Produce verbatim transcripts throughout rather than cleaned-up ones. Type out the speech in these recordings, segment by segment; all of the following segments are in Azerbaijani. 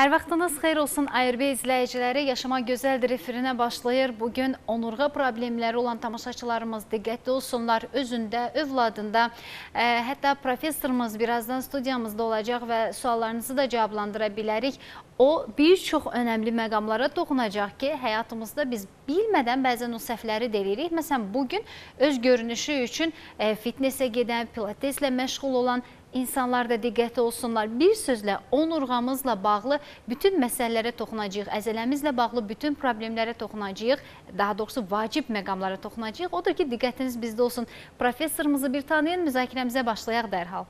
Hər vaxtınız xeyir olsun ARB izləyiciləri. Yaşama Gözəldir efirinə başlayır. Bugün onurğa problemləri olan tamaşaçılarımız diqqətli olsunlar. Özündə, övladında. E, hətta professorumuz birazdan studiyamızda olacaq və suallarınızı da cavablandıra bilərik. O bir çox önəmli məqamlara toxunacaq ki, həyatımızda biz bilmədən bəzən o səhvləri deyirik. Məsələn, bugün öz görünüşü üçün e, fitnesə gedən, pilateslə məşğul olan İnsanlar da diqqətli olsunlar. Bir sözlə onurğamızla bağlı bütün məsələlərə toxunacağıq. Əzələmizlə bağlı bütün problemlərə toxunacağıq. Daha doğrusu vacib məqamlara toxunacağıq. Odur ki, diqqətiniz bizdə olsun. Professorumuzu bir tanıyın, müzakirəmizə başlayaq dərhal.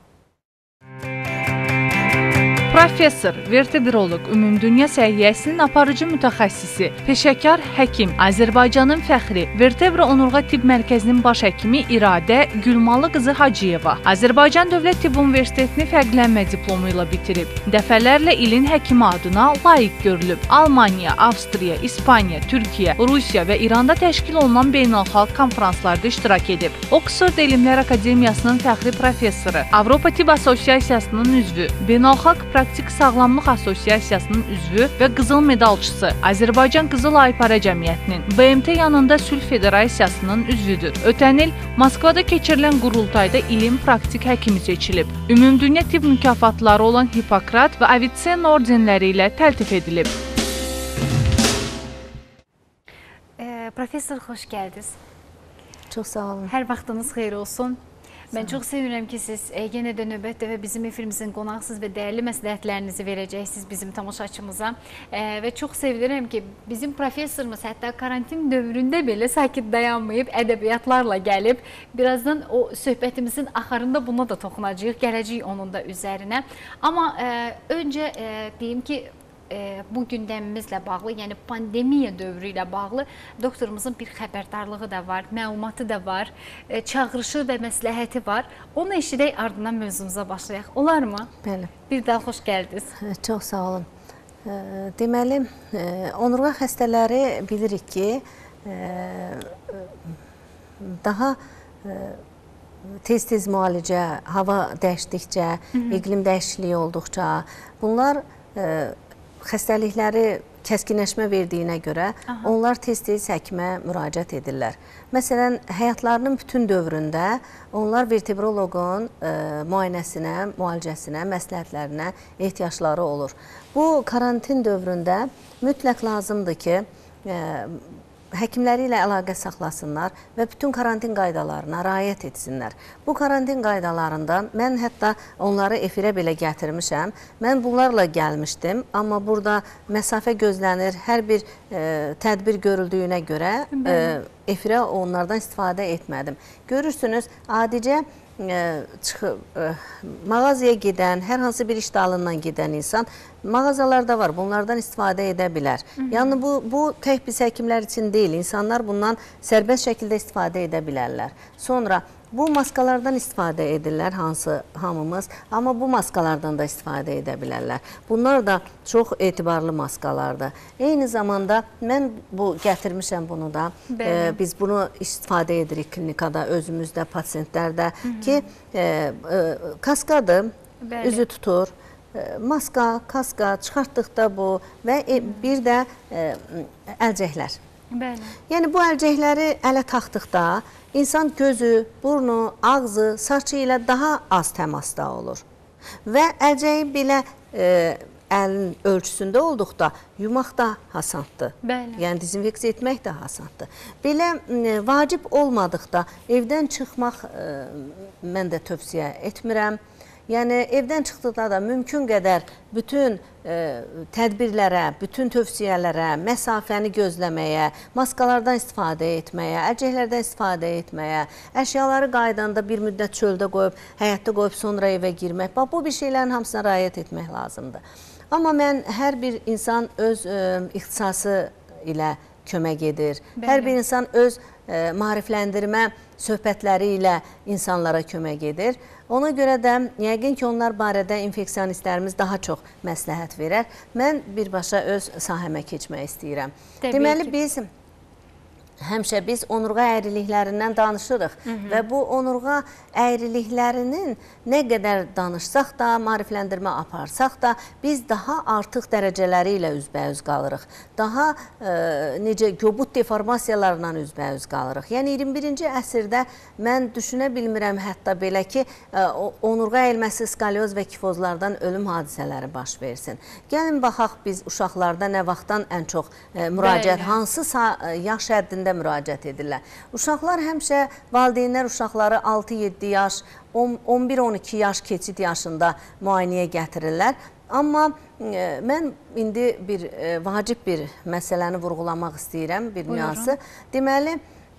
Professor, vertebrolog, ümumdünya səhiyyəsinin aparıcı mütəxəssisi, peşəkar həkim, Azərbaycanın fəxri, Vertebra Onurğa Tibb Mərkəzinin baş həkimi İradə Gülmalı qızı Hacıyeva, Azərbaycan Dövlət Tibb Universitetini fərqlənmə diplomu ilə bitirib. Dəfələrlə ilin həkimi adına layiq görülüb. Almaniya, Avstriya, İspaniya, Türkiyə, Rusiya və İranda təşkil olunan beynəlxalq konferanslarda iştirak edib. Oxford Elmlər Akademiyasının fəxri professoru, Avropa Tibb Assosiasiyasının üzvü, Beynəlxalq Praktik Sağlamlıq Assosiasiyasının üzvü və qızıl medalçısı, Azərbaycan Qızıl Aypara Cəmiyyətinin, B M T yanında Sülh Federasiyasının üzvüdür. Ötən il Moskvada keçirilən qurultayda ilin praktik həkimi seçilib. Ümumdünya tibb mükafatları olan Hipokrat və Avicenna ordenləri ilə təltif edilib. E, Professor, xoş gəldiniz. Çox sağ olun. Hər vaxtınız xeyir olsun. Mən çox sevinirəm ki, siz e, yenə də növbətdə və bizim efirimizin qonaqsız və dəyərli məsləhətlərinizi verəcəksiniz bizim tamaşaçımıza. E, və çox sevinirəm ki, bizim professorumuz hətta karantin dövründə belə sakit dayanmayıb, ədəbiyyatlarla gəlib. Birazdan o söhbətimizin axarında buna da toxunacağıq, gələcəyik onun da üzərinə. Amma e, öncə e, deyim ki, bu gündəmimizlə bağlı, yəni pandemiya dövrü ilə bağlı doktorumuzun bir xəbərdarlığı da var, məlumatı da var, çağırışı və məsləhəti var. Onu eşidək, ardından mövzumuza başlayaq. Olar mı? Bəli. Bir daha xoş gəldiniz. Çox sağ olun. Deməli, onurğa xəstələri bilirik ki, daha tez-tez müalicə, hava dəyişdikcə, iqlim dəyişikliyi olduqca, bunlar xəstəlikləri kəskinləşmə verdiyinə görə Aha. onlar tez-tez həkimə müraciət edirlər. Məsələn, həyatlarının bütün dövründə onlar vertebroloqun e, müayinəsinə, müalicəsinə, məsləhətlərinə ehtiyacları olur. Bu karantin dövründə mütləq lazımdır ki, e, həkimləri ilə əlaqə saxlasınlar və bütün karantin qaydalarına riayət etsinlər. Bu karantin qaydalarında mən hətta onları efirə belə gətirmişəm. Mən bunlarla gəlmişdim, amma burada məsafə gözlənir, hər bir e, tədbir görüldüyünə görə e, efirə onlardan istifadə etmədim. Görürsünüz, adicə çıxıb, mağazaya gedən, hər hansı bir iş dalından gedən insan mağazalarda var, bunlardan istifadə edə bilər. Hı -hı. Yəni bu, bu tək biz həkimlər üçün deyil, insanlar bundan sərbəst şəkildə istifadə edə bilərlər. Sonra bu maskalardan istifadə edirlər, hansı hamımız, amma bu maskalardan da istifadə edə bilərlər. Bunlar da çox etibarlı maskalardır. Eyni zamanda mən bu gətirmişəm bunu da, e, biz bunu istifadə edirik klinikada, özümüzdə, pasiyentlərdə Hı -hı. ki, e, e, kaskadır, Bəli. üzü tutur, e, maska, kaska çıxartdıqda bu və e, bir də e, əlcəklər. Bəli. Yəni bu əlcəkləri ələ taxdıqda İnsan gözü, burnu, ağzı, saçı ilə daha az təmasda olur. Və əlcəyi belə e, əlin ölçüsündə olduqda yumaq da asandır. Bəli. Yəni dezinfeksiya etmək də asandır. Belə e, vacib olmadıqda evdən çıxmaq e, mən də tövsiyə etmirəm. Yəni evdən çıxdıqda da mümkün qədər bütün e, tədbirlərə, bütün tövsiyələrə, məsafəni gözləməyə, maskalardan istifadə etməyə, əlcəklərdən istifadə etməyə, əşyaları qaydanda bir müddət çöldə qoyub, həyətdə qoyub sonra evə girmək. Bax, bu bir şeylərin hamısına riayət etmək lazımdır. Amma mən hər bir insan öz e, ixtisası ilə kömək edir. Bəli. Hər bir insan öz e, maarifləndirmə söhbətləri ilə insanlara kömək edir. Ona görə də yəqin ki, onlar barədə infeksionistlərimiz daha çox məsləhət verər. Mən birbaşa öz sahəmə keçmək istəyirəm. Təbii Deməli, ki. biz həmişə biz onurğa əyriliklərindən danışırıq. Hı -hı. Və bu onurğa əyriliklərinin nə qədər danışsaq da, maarifləndirmə aparsaq da, biz daha artıq dərəcələri ilə üzbəüz qalırıq. Daha e, necə göbut deformasiyalarla üzbəüz qalırıq. Yəni iyirmi birinci əsrdə mən düşünə bilmirəm hətta belə ki, e, onurğa əyilməsi, skalyoz və kifozlardan ölüm hadisələri baş versin. Gəlin baxaq biz uşaqlarda nə vaxtdan ən çox e, müraciət, Bəli. hansı yaş həddində müraciət edirlər. Uşaqlar həmişə, valideynlər uşaqları altı yeddi yaş, on bir on iki yaş keçid yaşında müayinəyə gətirirlər. Amma e, mən indi bir e, vacib bir məsələni vurğulamaq istəyirəm, bir nüansı. Deməli,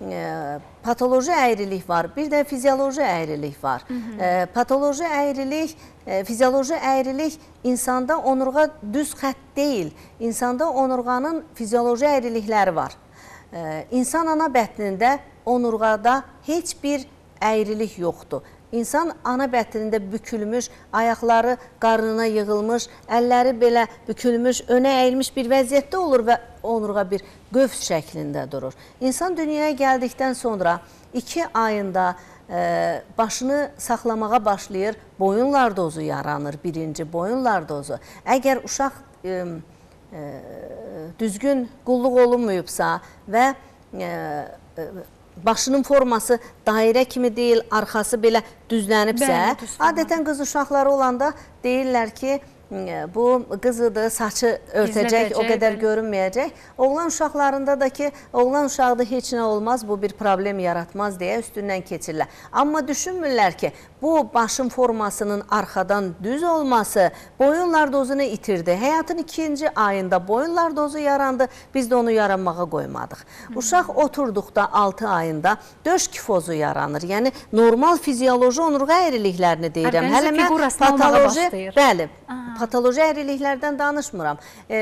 e, patoloji əyrilik var, bir də fizioloji əyrilik var. Hı -hı. E, patoloji əyrilik, e, fizioloji əyrilik insanda onurğa düz xətt deyil. İnsanda onurğanın fizioloji əyrilikləri var. İnsan ana bətnində onurğada heç bir əyrilik yoxdur. İnsan ana bətnində bükülmüş, ayaqları qarnına yığılmış, əlləri belə bükülmüş, önə əyilmiş bir vəziyyətdə olur və onurğa bir qövs şəklində durur. İnsan dünyaya gəldikdən sonra iki ayında e, başını saxlamağa başlayır, boyun lardozu yaranır, birinci boyun lardozu. Əgər uşaq e, E, düzgün qulluq olunmuyubsa və e, e, başının forması dairə kimi deyil, arxası belə düzlənibsə, adətən qız uşaqları olanda deyirlər ki, bu qızıdır, saçı örtəcək, o qədər görünməyəcək. Oğlan uşaqlarında da ki, oğlan uşaqda heç nə olmaz, bu bir problem yaratmaz deyə üstündən keçirlər. Amma düşünmürlər ki, bu başın formasının arxadan düz olması boyun lardozunu itirdi. Həyatın ikinci ayında boyun lardozu yarandı, biz də onu yaranmağa qoymadıq. Hı. Uşaq oturduqda altı ayında döş kifozu yaranır. Yəni, normal fizioloji onurğa əyriliklərini deyirəm. Hələ mən patoloji, bəli, patoloji əyriliklərdən danışmıram.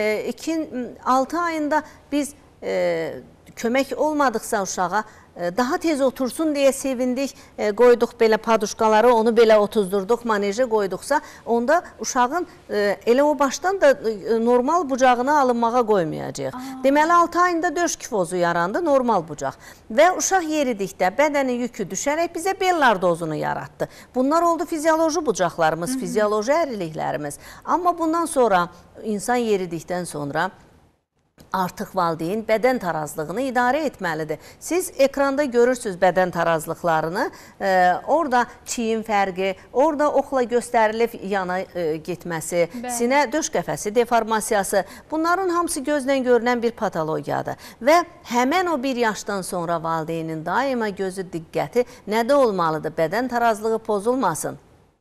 altı ayında biz e, kömək olmadıqsa uşağa, daha tez otursun deyə sevindik, e, qoyduq belə paduşkaları, onu belə otuzdurduq, manejə qoyduqsa, onda uşağın e, elə o başdan da e, normal bucağına alınmağa qoymayacaq. Deməli, altı ayında döş kifozu yarandı, normal bucaq. Və uşaq yeridikdə bədəni yükü düşərək bizə bel lardozunu yaratdı. Bunlar oldu fizioloji bucaqlarımız, Hı -hı. fizioloji əyriliklərimiz. Amma bundan sonra, insan yeridikdən sonra, artıq valideyn bədən tarazlığını idarə etməlidir. Siz ekranda görürsünüz bədən tarazlıqlarını, e, orada çiyin fərqi, orada oxla göstərilib yana e, getməsi, Bəli. sinə döş qəfəsi deformasiyası, bunların hamısı gözlə görünən bir patologiyadır. Və həmən o bir yaşdan sonra valideynin daima gözü diqqəti nədə olmalıdır? Bədən tarazlığı pozulmasın.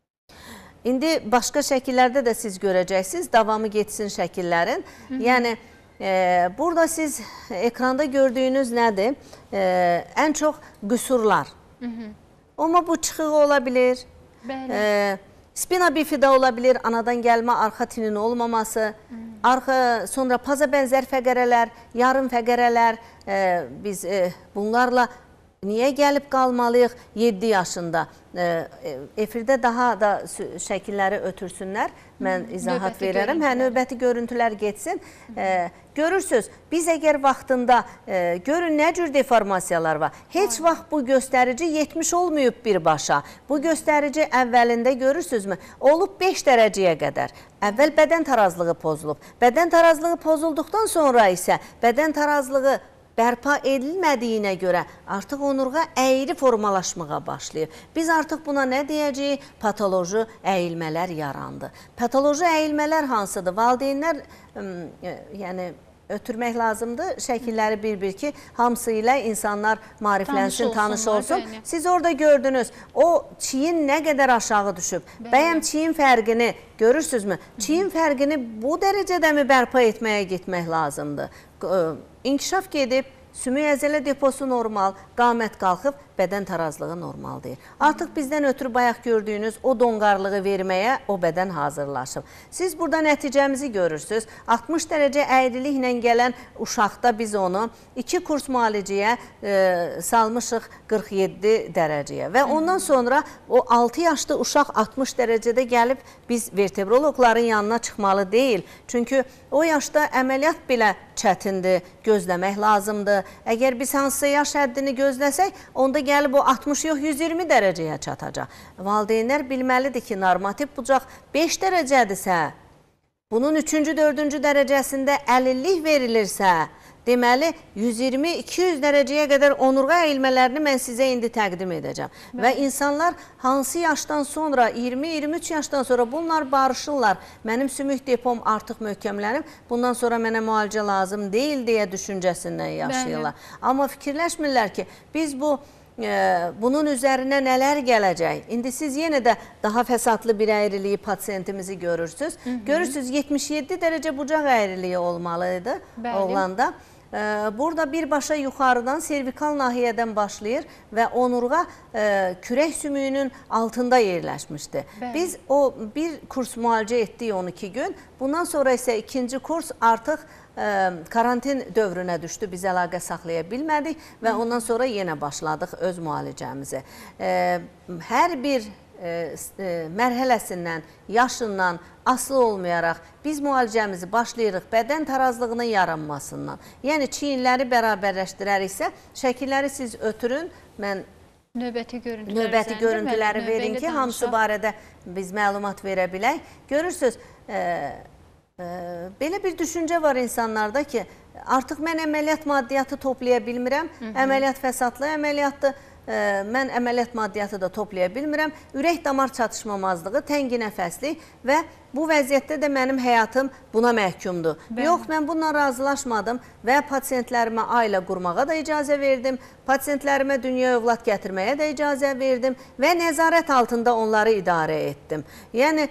İndi başqa şəkillərdə də siz görəcəksiniz, davamı getsin şəkillərin. Hı -hı. Yəni, Ee, burada siz ekranda gördüyünüz nədir? Ee, ən çox qüsurlar. Hı -hı. Amma bu çıxıq ola bilir. Ee, spina bifida ola bilir, anadan gəlmə arxa tinin olmaması. Hı -hı. Arxa, sonra paza bənzər fəqərələr, yarım fəqərələr. E, biz e, bunlarla niyə gəlib qalmalıyıq yeddi yaşında? E, efirdə daha da şəkilləri ötürsünlər. Mən izahat növbəti verərəm. Hə, növbəti görüntülər getsin. E, görürsünüz, biz əgər vaxtında e, görün nə cür deformasiyalar var. Heç Aynen. vaxt bu göstərici yetmiş olmayıb birbaşa. Bu göstərici əvvəlində görürsünüzmü? Olub beş dərəcəyə qədər. Əvvəl bədən tarazlığı pozulub. Bədən tarazlığı pozulduqdan sonra isə bədən tarazlığı bərpa edilmədiyinə görə artıq onurğa əyri formalaşmağa başlayır. Biz artıq buna nə deyəcəyik? Patoloji əyilmələr yarandı. Patoloji əyilmələr hansıdır? Valideynlər, yəni ötürmək lazımdır. Şəkilləri bir-bir ki, hamısı ilə insanlar maariflənsin, tanış olsun. Bəyini. Siz orada gördünüz, o çiyin nə qədər aşağı düşüb. Bəyini. Bəyəm çiyin fərqini görürsünüzmü? Çiyin fərqini bu dərəcədə mi bərpa etməyə getmək lazımdır? İnkişaf gedib, sümük əzələ deposu normal, qamət qalxıb, bədən tarazlığı normal deyil. Artıq bizdən ötürü bayaq gördüyünüz o donqarlığı verməyə o bədən hazırlaşıb. Siz burada nəticəmizi görürsünüz. altmış dərəcə əyriliklə gələn uşaqda biz onu iki kurs müalicəyə e, salmışıq qırx yeddi dərəcəyə və ondan sonra o altı yaşlı uşaq altmış dərəcədə gəlib biz vertebrologların yanına çıxmalı deyil. Çünki o yaşda əməliyyat belə çətindir, gözləmək lazımdır. Əgər biz hansısa yaş həddini gözləsək, onda gəlib o altmış yox yüz iyirmi dərəcəyə çatacaq. Valideynlər bilməlidir ki, normativ bucaq beş dərəcədirsə, bunun üçüncü, dördüncü dərəcəsində əlillik verilirsə, deməli, yüz iyirmi iki yüz dərəcəyə qədər onurğa əyilmələrini mən sizə indi təqdim edəcəm. Bəli. Və insanlar hansı yaşdan sonra, iyirmi iyirmi üç yaşdan sonra bunlar barışırlar. Mənim sümük depom artıq möhkəmlənib, bundan sonra mənə müalicə lazım deyil deyə düşüncəsindən yaşayırlar. Bəli. Amma fikirləşmirlər ki, biz bu e, bunun üzərinə nələr gələcək? İndi siz yenə də daha fəsadlı bir əyriliyi pasiyentimizi görürsünüz. Hı -hı. Görürsünüz, yetmiş yeddi dərəcə bucaq əyriliyi olmalıydı oğlanda. Burada birbaşa yuxarıdan servikal nahiyədən başlayır və onurğa e, kürək sümüyünün altında yerləşmişdi. Bəli. Biz o bir kurs müalicə etdik on iki gün. Bundan sonra isə ikinci kurs artıq e, karantin dövrünə düşdü. Biz əlaqə saxlaya bilmədik və Hı. ondan sonra yenə başladıq öz müalicəmizi. E, hər bir e, e, mərhələsindən, yaşından asılı olmayaraq biz müalicəmizi başlayırıq bədən tarazlığının yaranmasından. Yəni çiyinləri bərabərləşdirəriksə, şəkilləri siz ötürün, mən növbəti görüntüləri, növbəti görüntüləri verin ki, hamısı barədə biz məlumat verə bilək. Görürsünüz, e, e, belə bir düşüncə var insanlarda ki, artıq mən əməliyyat maddiyatı toplaya bilmirəm, Hı -hı. əməliyyat fəsadlı əməliyyatdır. Mən əməliyyat maddiyatı da toplaya bilmirəm, ürək damar çatışmamazlığı, təngi nəfəslik və bu vəziyyətdə də mənim həyatım buna məhkumdur. Bəli. Yox, mən bununla razılaşmadım və pasiyentlərimə ailə qurmağa da icazə verdim, pasiyentlərimə dünya övlad gətirməyə də icazə verdim və nəzarət altında onları idarə etdim. Yəni,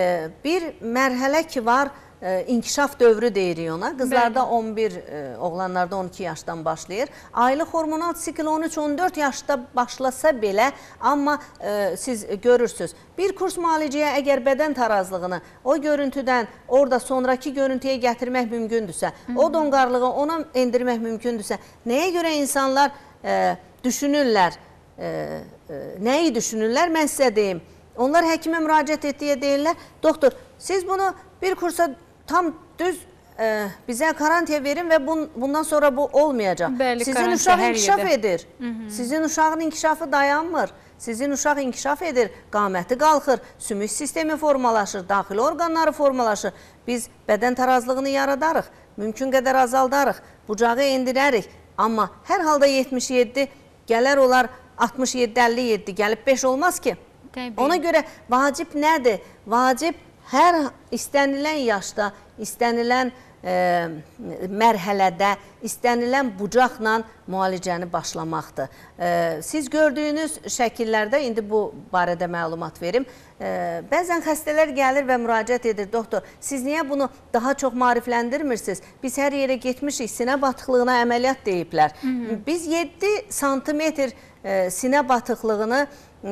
bir mərhələ ki var, İnkişaf dövrü deyirik ona. Qızlarda Bəli. on bir, oğlanlarda on iki yaşdan başlayır. Aylıq hormonal sikl on üç on dörd yaşda başlasa belə, amma e, siz görürsünüz, bir kurs müalicəyə əgər bədən tarazlığını o görüntüdən orada sonraki görüntüyə gətirmək mümkündürsə, Hı -hı. o donqarlığı ona endirmək mümkündürsə, nəyə görə insanlar e, düşünürlər, e, e, nəyi düşünürlər, mən sizə deyim. Onlar həkimə müraciət etdiyə deyirlər, doktor, siz bunu bir kursa tam düz e, bizə karantiya verin və bun, bundan sonra bu olmayacaq. Bəli, sizin uşaq inkişaf edir. Hı -hı. Sizin uşağın inkişafı dayanmır. Sizin uşaq inkişaf edir, qaməti qalxır, sümük sistemi formalaşır, daxili orqanları formalaşır. Biz bədən tarazlığını yaradarıq, mümkün qədər azaldarıq, bucağı endirərik. Amma hər halda yetmiş yeddi gələr olar altmış yeddi əlli yeddi gəlib beş olmaz ki. Təbii. Ona görə vacib nədir? Vacib hər istənilən yaşda, istənilən e, mərhələdə, istənilən bucaqla müalicəni başlamaqdır. E, siz gördüyünüz şəkillərdə, indi bu barədə məlumat verim, e, bəzən xəstələr gəlir və müraciət edir, doktor, siz niyə bunu daha çox maarifləndirmirsiniz? Biz hər yerə getmişik, sinə batıqlığına əməliyyat deyiblər. Hı -hı. Biz yeddi santimetr e, sinə batıqlığını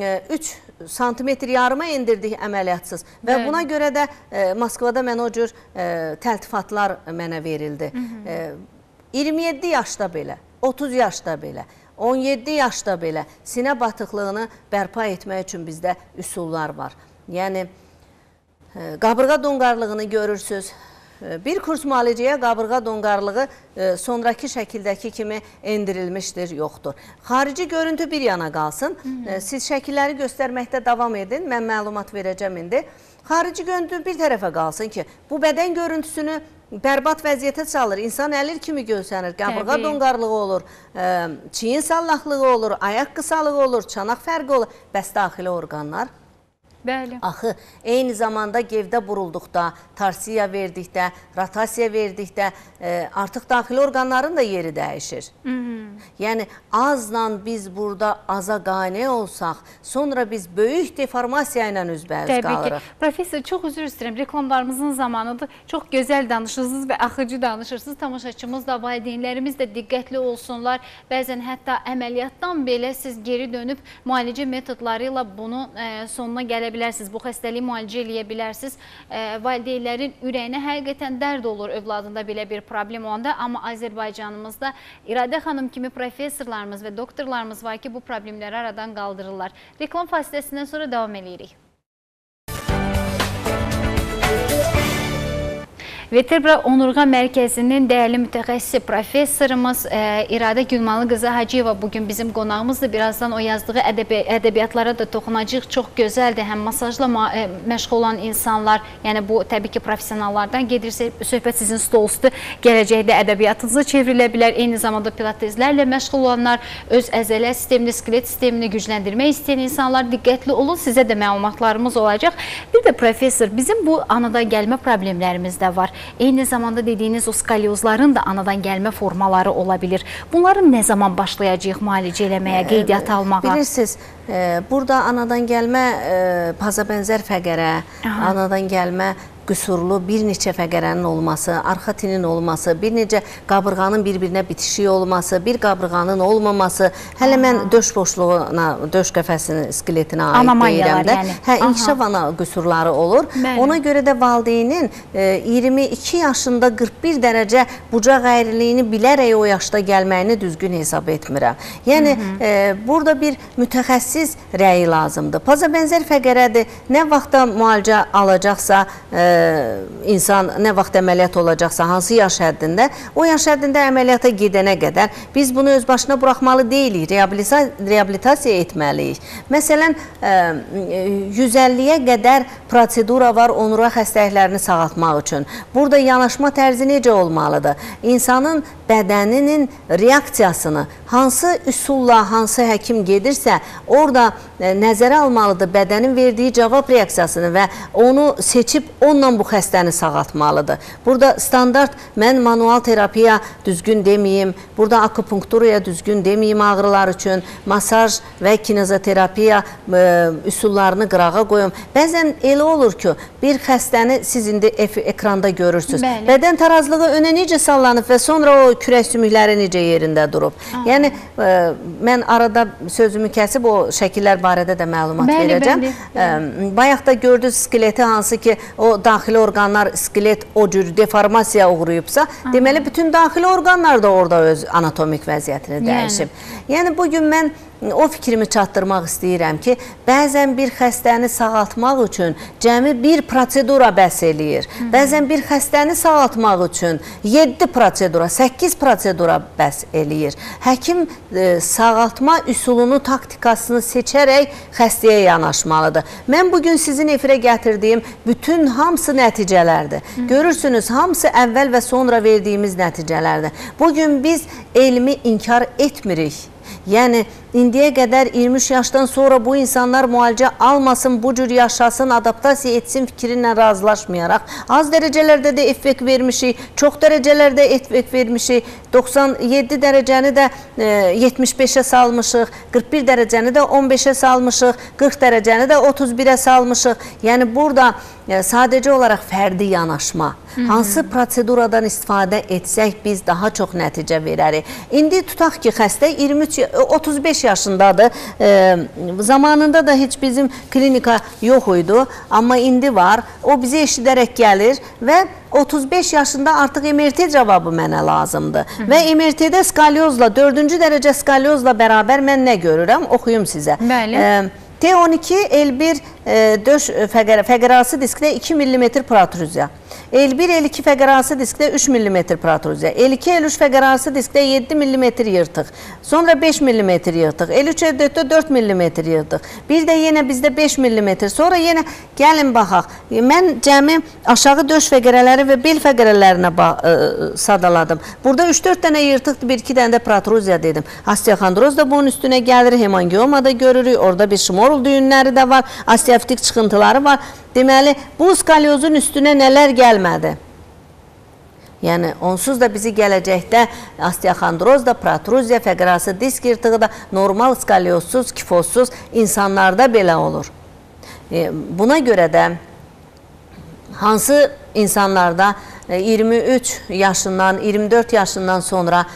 üç santimetr yarıma indirdik əməliyyatsız və Bəli. Buna görə də e, Moskvada mən o cür e, təltifatlar mənə verildi. Hı -hı. E, iyirmi yeddi yaşda belə, otuz yaşda belə, on yeddi yaşda belə sinə batıqlığını bərpa etmək üçün bizdə üsullar var. Yəni, e, qabırğa donqarlığını görürsünüz. Bir kurs müalicəyə qabırğa donqarlığı e, sonraki şəkildəki kimi endirilmişdir, yoxdur. Xarici görüntü bir yana qalsın. Hı -hı. Siz şəkilləri göstərməkdə davam edin. Mən məlumat verəcəm indi. Xarici görüntü bir tərəfə qalsın ki, bu bədən görüntüsünü bərbad vəziyyətə salır. İnsan əlir kimi görsənir. Qabırğa donqarlığı olur, e, çiyin sallaqlığı olur, ayaq qısalığı olur, çanaq fərqi olur. Bəs daxili orqanlar? Bəli. Axı, eyni zamanda gevdə burulduqda, tarsiya verdikdə, rotasiya verdikdə e, artıq daxili orqanların da yeri dəyişir. Hı -hı. Yəni, azla biz burada aza qane olsaq, sonra biz böyük deformasiya ilə üzbəüz Təbii qalırıq. ki. Professor, çox üzr istəyirəm. Reklamlarımızın zamanıdır. Çox gözəl danışırsınız və axıcı danışırsınız. Tamaşaçımız da, valideynlərimiz də diqqətli olsunlar. Bəzən hətta əməliyyatdan belə siz geri dönüb müalicə metodları ilə bunun e, sonuna gələ bilərsiniz. Bu xəstəliyi müalicə eləyə bilərsiniz. E, valideynlərin ürəyinə həqiqətən dərd olur övladında belə bir problem olanda. Amma Azərbaycanımızda İradə xanım kimi professorlarımız və doktorlarımız var ki, bu problemləri aradan qaldırırlar. Reklam fasiləsindən sonra davam edirik. Vertebra Onurğa Mərkəzinin dəyərli mütəxəssisi professorumuz e, İradə Gülmalı qızı Hacıyeva bugün bizim qonağımızdır. Birazdan o yazdığı ədəbi, ədəbiyyatlara da toxunacaq. Çox gözəldir. Həm masajla e, məşğul olan insanlar, yəni bu təbii ki professionallardan gedirsə, söhbət sizin stol üstü gələcəkdə ədəbiyyatınıza çevrilə bilər. Eyni zamanda pilatezlərlə məşğul olanlar, öz əzələ sistemini, skelet sistemini gücləndirmək istəyən insanlar diqqətli olun. Sizə də məlumatlarımız olacaq. Bir də professor, bizim bu anadan gəlmə problemlərimiz də var. Eyni zamanda dediyiniz o skalyozların da anadan gəlmə formaları ola bilir. Bunları nə zaman başlayacağıq müalicə eləməyə, qeydiyyat almağa? Bilirsiniz, e, burada anadan gəlmə e, paza bənzər fəqərə, Aha. anadan gəlmə qüsurlu bir neçə fəqərənin olması, arxa tinin olması, bir necə qabırğanın bir-birinə bitişiyi olması, bir qabırğanın olmaması, hələ mən döş boşluğuna, döş qəfəsinin, skeletinə aid deyirəm də. Yəni. Hə, inkişaf ana qüsurları olur. Bəli. Ona görə də valideynin e, iyirmi iki yaşında qırx bir dərəcə bucaq əyriliyini bilərək o yaşda gəlməyini düzgün hesab etmirəm. Yəni, Hı -hı. e, burada bir mütəxəssis rəyi lazımdır. Paza bənzər fəqərədir. Nə vaxtda müalicə alacaqsa, e, insan nə vaxt əməliyyat olacaqsa, hansı yaş həddində, o yaş həddində əməliyyata gedənə qədər biz bunu öz başına buraxmalı deyilik, reabilitasiya etməliyik. Məsələn, yüz əlliyə qədər prosedura var onurğa xəstəliklərini sağaltmaq üçün. Burada yanaşma tərzi necə olmalıdır? İnsanın bədəninin reaksiyasını hansı üsulla, hansı həkim gedirsə, orada nəzərə almalıdır bədənin verdiyi cavab reaksiyasını və onu seçib onunla bu xəstəni sağaltmalıdır. Burada standart, mən manual terapiya düzgün deməyim, burada akupunkturaya düzgün deməyim ağrılar üçün, masaj və kinezoterapiya e, üsullarını qırağa qoyum. Bəzən elə olur ki, bir xəstəni siz indi ekranda görürsünüz. Bəli. Bədən tarazlığı önə necə sallanıb və sonra o kürək sümükləri necə yerində durub. Aha. Yəni, e, mən arada sözümü kəsib o şəkillər barədə də məlumat bəli, verəcəm. Bəli, bəli. E, bayaq da gördünüz skeleti, hansı ki, o daxili orqanlar, skelet o cür deformasiya uğrayıbsa, Aha. deməli, bütün daxili orqanlar da orada öz anatomik vəziyyətini dəyişib. Yəni, yəni bugün mən o fikrimi çatdırmaq istəyirəm ki, bəzən bir xəstəni sağaltmaq üçün cəmi bir prosedura bəs eləyir. Hı -hı. Bəzən bir xəstəni sağaltmaq üçün yeddi prosedura, səkkiz prosedura bəs eləyir. Həkim e, sağaltma üsulunu, taktikasını seçərək xəstəyə yanaşmalıdır. Mən bugün sizin efirə gətirdiyim bütün hamısı nəticələrdir. Hı -hı. Görürsünüz, hamısı əvvəl və sonra verdiyimiz nəticələrdir. Bugün biz elmi inkar etmirik. Yəni, indiyə qədər iyirmi üç yaşdan sonra bu insanlar müalicə almasın, bu cür yaşasın, adaptasiya etsin fikrinlə razılaşmayaraq, az dərəcələrdə də effekt vermişik, çox dərəcələrdə effekt vermişik, doxsan yeddi dərəcəni də e, yetmiş beşə salmışıq, qırx bir dərəcəni də on beşə salmışıq, qırx dərəcəni də otuz birə salmışıq. Yəni, burada e, sadəcə olaraq fərdi yanaşma, Hı -hı. hansı proseduradan istifadə etsək biz daha çox nəticə verərik. İndi tutaq ki, xəstə iyirmi üç, otuz beş yaşındadır. E, zamanında da heç bizim klinika yox idi, amma indi var. O bizi eşidərək gəlir və otuz beş yaşında artıq M R T cavabı mənə lazımdır. Hı -hı. Və M R T-də skalyozla, dördüncü dərəcə skalyozla bərabər mən nə görürəm? Oxuyum sizə. Bəli. E, T on iki el bir e, döş fəqər, fəqərası diskdə iki millimetr protruzya. el bir el iki fəqərası diskdə üç millimetr protruzya. el iki el üç fəqərası diskdə yeddi millimetr yırtıq. Sonra beş millimetr yırtıq. el üç el dörddə dörd millimetr yırtıq. Bir də yenə bizdə beş millimetr. Sonra yenə gəlin baxaq. Mən cəmi aşağı döş fəqərələri və bel fəqərələrinə ə, sadaladım. Burada üç dörd dənə yırtıqdır, bir iki dənə də protruzya dedim. Osteoxondroz da bunun üstünə gəlir. Hemangioma da görürük. Orada bir Şmorul düyünləri də var. Osteoxondroz osteoartrik çıxıntıları var. Deməli, bu skalyozun üstünə nələr gəlmədi? Yəni, onsuz da bizi gələcəkdə osteoxondroz da, protruziya, fəqrası disk yırtığı da normal skalyozsuz, kifozsuz insanlarda belə olur. E, buna görə də hansı insanlarda iyirmi üç yaşından, iyirmi dörd yaşından sonra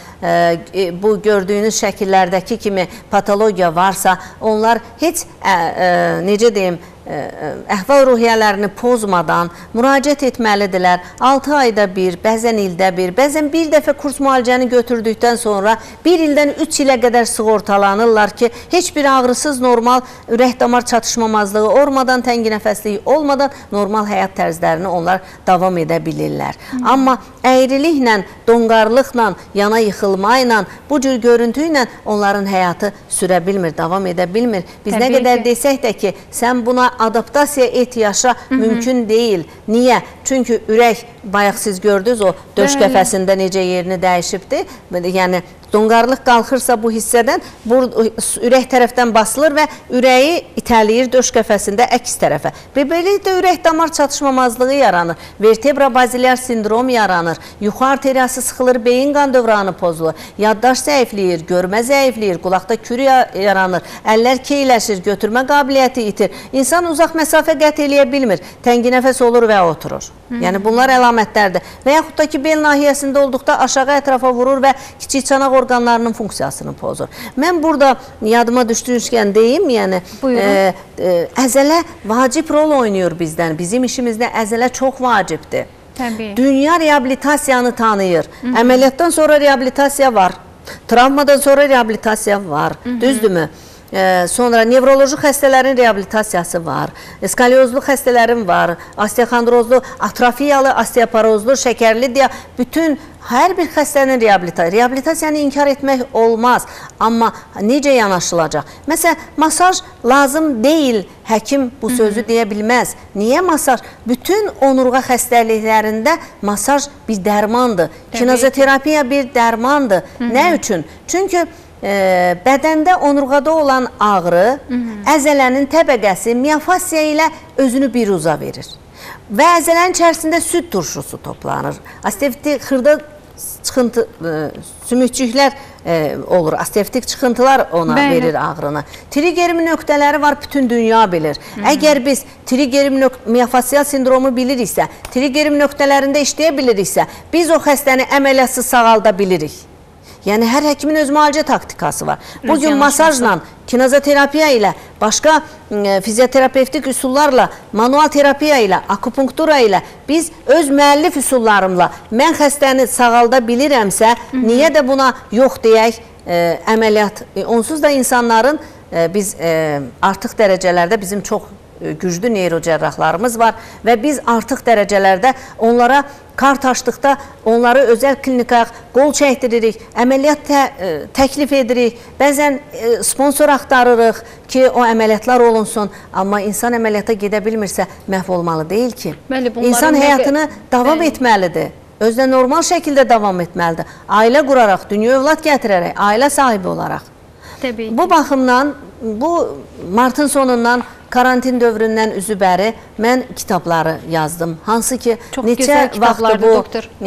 e, bu gördüyünüz şəkillərdəki kimi patologiya varsa, onlar heç, e, e, necə deyim, əhval-ruhiyyələrini pozmadan müraciət etməlidirlər. altı ayda bir, bəzən ildə bir, bəzən bir dəfə kurs müalicəni götürdükdən sonra bir ildən üç ilə qədər sığortalanırlar ki, heç bir ağrısız, normal ürək-damar çatışmamazlığı olmadan, təngi nəfəsliyi olmadan normal həyat tərzlərini onlar davam edə bilirlər. Hmm. Amma əyriliklə, donqarlıqla, yana yıxılma ilə, bu cür görüntü ilə onların həyatı sürə bilmir, davam edə bilmir. Biz Təbii nə qədər ki. desək də ki, sən buna adaptasiya et, yaşa, Hı -hı. mümkün deyil. Niyə? Çünki ürək, bayaq siz gördünüz o döş Bəli. qəfəsində necə yerini dəyişibdir. Yəni, donqarlıq qalxırsa bu hissədən, bu, ürək tərəfdən basılır və ürəyi itəliyir döş qəfəsində əks tərəfə. Və beləliklə ürək-damar çatışmamazlığı yaranır. Vertebra bazilyar sindrom yaranır. Yuxu arteriyası sıxılır, beyin qan dövranı pozulur. Yaddaş zəifləyir, görmə zəifləyir, qulaqda kür yaranır, əllər keyləşir, götürmə qabiliyyəti itir. İnsan uzaq məsafə qət eləyə bilmir. Təngi nəfəs olur və oturur. Hı -hı. Yəni bunlar əlamətlərdir. Və yaxud da ki, bel nahiyəsində olduqda aşağı ətrafa vurur və kiçik çanaq orqanlarının funksiyasını pozur. Mən burada yadıma düşdüyüşkən deyim, yəni e, e, əzələ vacib rol oynayır bizdən. Bizim işimizdə əzələ çox vacibdir. Təbii. Dünya reabilitasiyanı tanıyır. Hı -hı. Əməliyyatdan sonra reabilitasiya var. Travmadan sonra reabilitasiya var. Hı -hı. Düzdürmü? Ee, sonra nevroloji xəstələrin reabilitasiyası var, skalyozlu xəstələrin var, osteoxondrozlu, atrofiyalı, osteoporozlu, şəkərli deyə bütün hər bir xəstənin reabilitasiyası. Reabilitasiyanı inkar etmək olmaz, amma necə yanaşılacaq? Məsələn, masaj lazım deyil, həkim bu sözü deyə bilməz. Niyə masaj? Bütün onurğa xəstəliklərində masaj bir dərmandır. Kinezoterapiya bir dərmandır. Nə üçün? Çünki E, bədəndə onurğada olan ağrı, Hı -hı. əzələnin təbəqəsi miyofasiya ilə özünü bir uza verir. Və əzələnin içərisində süd turşusu toplanır. Osteofitik xırda çıxıntı, e, sümükçüklər e, olur. Osteofitik çıxıntılar ona Bəli. verir ağrını. Trigerim nöqtələri var, bütün dünya bilir. Hı -hı. Əgər biz trigerim miyofasiyal sindromu biliriksə, trigerim nöqtələrində işləyə biliriksə, biz o xəstəni əməliyyatsız sağalda bilirik. Yəni, hər həkimin öz müalicə taktikası var. Bugün masajla, kinezoterapiya ilə, başqa e, fizioterapevtik üsullarla, manual terapiya ilə, akupunktura ilə, biz öz müəllif üsullarımla mən xəstəni sağalda bilirəmsə, Hı -hı. niyə də buna yox deyək, e, əməliyyat? E, onsuz da insanların, e, biz e, artıq dərəcələrdə bizim çox e, güclü neyrocərrahlarımız var və biz artıq dərəcələrdə onlara kart açdıqda onları özəl klinikaya qol çəkdiririk, əməliyyat tə, ə, təklif edirik, bəzən ə, sponsor axtarırıq ki, o əməliyyatlar olunsun, amma insan əməliyyata gedə bilmirsə məhv olmalı deyil ki. Bəli, insan həyatını davam Bəli. etməlidir, özlə normal şəkildə davam etməlidir, ailə quraraq, dünya övlad gətirərək, ailə sahibi olaraq. Təbii. Bu baxımdan, bu martın sonundan, karantin dövründən üzübəri mən kitabları yazdım. Hansı ki, Çox neçə vaxtı bu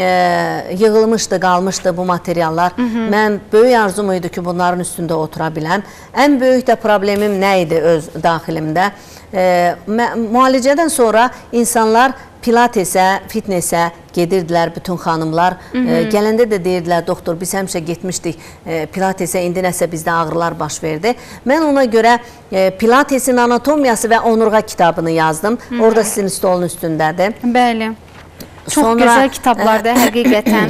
e, yığılmışdı, qalmışdı bu materiallar. Hı -hı. Mən böyük arzum idi ki, bunların üstündə otura biləm. Ən böyük də problemim nə idi öz daxilimdə? E, müalicədən sonra insanlar pilatesə, fitnesə gedirdilər bütün xanımlar. Hı -hı. E, gələndə də deyirdilər, doktor, biz həmişə getmişdik e, pilatesə, indi nəsə bizdə ağrılar baş verdi. Mən ona görə e, pilatesin anatomiyası və onurğa kitabını yazdım. Hı -hı. Orada sizin stolun üstündədir. Bəli. Çox Sonra, gözəl kitablardır, həqiqətən.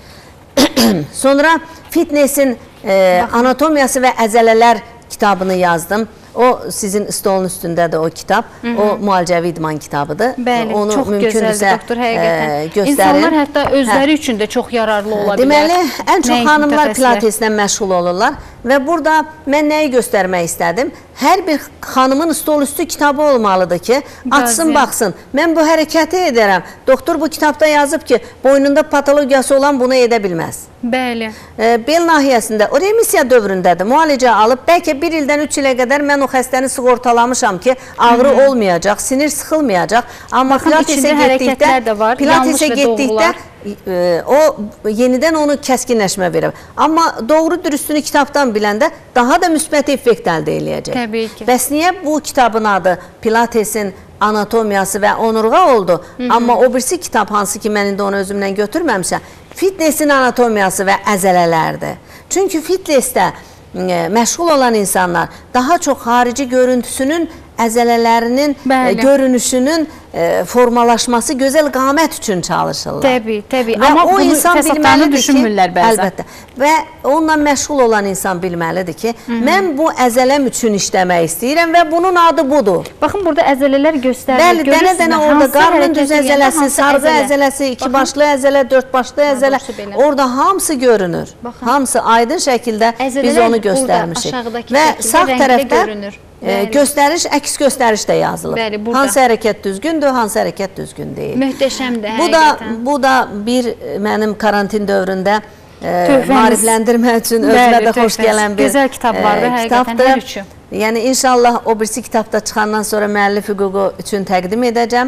Sonra fitnesin e, anatomiyası və əzələlər kitabını yazdım. O sizin stolun üstündədir o kitab. Hı -hı. O müalicəvi idman kitabıdır. Bəli, Onu çox gözəldir doktor, həqiqətən. E, İnsanlar hətta özləri hə. üçün də çox yararlı ola bilər. Deməli, ən çox Nəyin xanımlar pilateslə məşğul olurlar. Və burada mən nəyi göstərmək istədim? Hər bir xanımın stol üstü kitabı olmalıdır ki, açsın, Bəzi. baxsın. Mən bu hərəkəti edərəm. Doktor bu kitabda yazıb ki, boynunda patologiyası olan bunu edə bilməz. Bəli. E, bel nahiyəsində, o remisiya dövründədir. Müalicə alıb, bəlkə bir ildən üç ilə qədər mən o xəstəni sığortalamışam ki, ağrı Hı -hı. olmayacaq, sinir sıxılmayacaq. Amma pilatesə getdikdə, pilatesə getdikdə e, o yenidən onu kəskinləşmə verir. Amma doğru dürüstünü kitabdan biləndə daha da müsbət effekt əldə eləyəcək. Təbii ki. Bəs niyə bu kitabın adı Pilatesin anatomiyası və onurğa oldu? Hı -hı. Amma o birisi kitab hansı ki, mən indi onu özümdən götürməmişəm. Fitnessin anatomiyası və əzələlərdir. Çünki fitnessdə e, məşğul olan insanlar daha çox xarici görüntüsünün, əzələlərinin, e, görünüşünün e, formalaşması, gözəl qamət üçün çalışırlar. Təbii, təbii. Və Amma o bunu insan fəsadlarını bilməlidir düşünmürlər ki, bəzən. əlbəttə. Və onunla məşğul olan insan bilməlidir ki, Hı -hı. mən bu əzələm üçün işləmək istəyirəm və bunun adı budur. Baxın, burada əzələlər göstərilir. Bəli, dənə-dənə orada qarnın düz əzələsi, sarğı əzələsi, iki başlı əzələ, dörd başlı əzələ, orada hamısı görünür. Baxın. Hamısı aydın şəkildə əzələlər biz onu göstərmişik. Və sağ tərəfdə e, göstəriş, əks göstəriş də yazılır. Bəli, burada. Hansı hərəkət düzgündür, hansı hərəkət düzgün deyil. Möhtəşəmdir, bu da, həqiqətən. bu da bir mənim karantin dövründə e, maarifləndirmək üçün özümə də xoş gələn bir gözəl kitablardır, e, həqiqətən hər üçü. Yəni inşallah o birisi kitabda çıxandan sonra müəllif hüququ üçün təqdim edəcəm.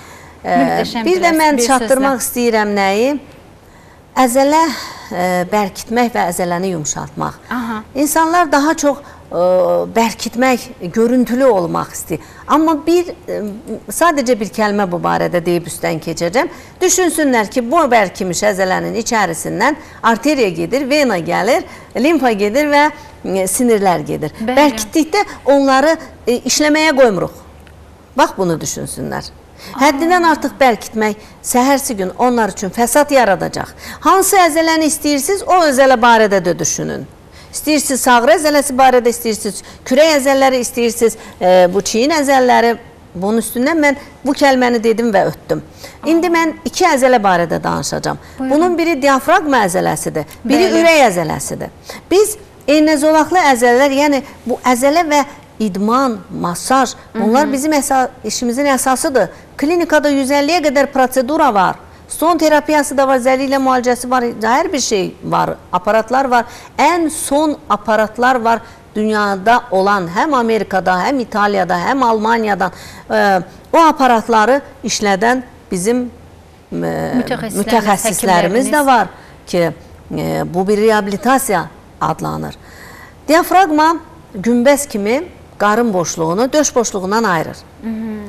E, bir də mən çatdırmaq istəyirəm nəyi? Əzələ e, bərkitmək və əzələni yumşaltmaq. Aha. İnsanlar daha çox bərkitmək, görüntülü olmaq istəyir. Amma bir, sadəcə bir kəlmə bu barədə deyib üstdən keçəcəm. Düşünsünlər ki, bu bərkimiş əzələnin içərisindən arteriya gedir, vena gəlir, limfa gedir və sinirlər gedir. Bəli. Bərkitdikdə onları işləməyə qoymuruq. Bax, bunu düşünsünlər. Həddindən artıq bərkitmək səhərsi gün onlar üçün fəsad yaradacaq. Hansı əzələni istəyirsiniz, o əzələ barədə də düşünün. İstəyirsiniz sağrı əzələsi barədə, istəyirsiniz kürək əzəlləri, istəyirsiniz e, bu çiyin əzəlləri. Bunun üstündən mən bu kəlməni dedim və ötdüm. İndi mən iki əzələ barədə danışacağım. Buyurun. Bunun biri diafraqma əzələsidir, biri Bəli. ürək əzələsidir. Biz eynəzolaqlı əzələlər, yəni bu əzələ və idman, masaj, bunlar Hı -hı. bizim əsa işimizin əsasıdır. Klinikada yüz əlliyə qədər prosedura var. Son terapiyası da var, zəlilə müalicəsi var, hər bir şey var, aparatlar var. Ən son aparatlar var dünyada olan, həm Amerikada, həm İtaliyada, həm Almaniyadan. E, o aparatları işlədən bizim e, mütəxəssislərimiz, mütəxəssislərimiz də var ki, e, bu bir reabilitasiya adlanır. Diafraqma günbəz kimi qarın boşluğunu döş boşluğundan ayırır. Hı -hı.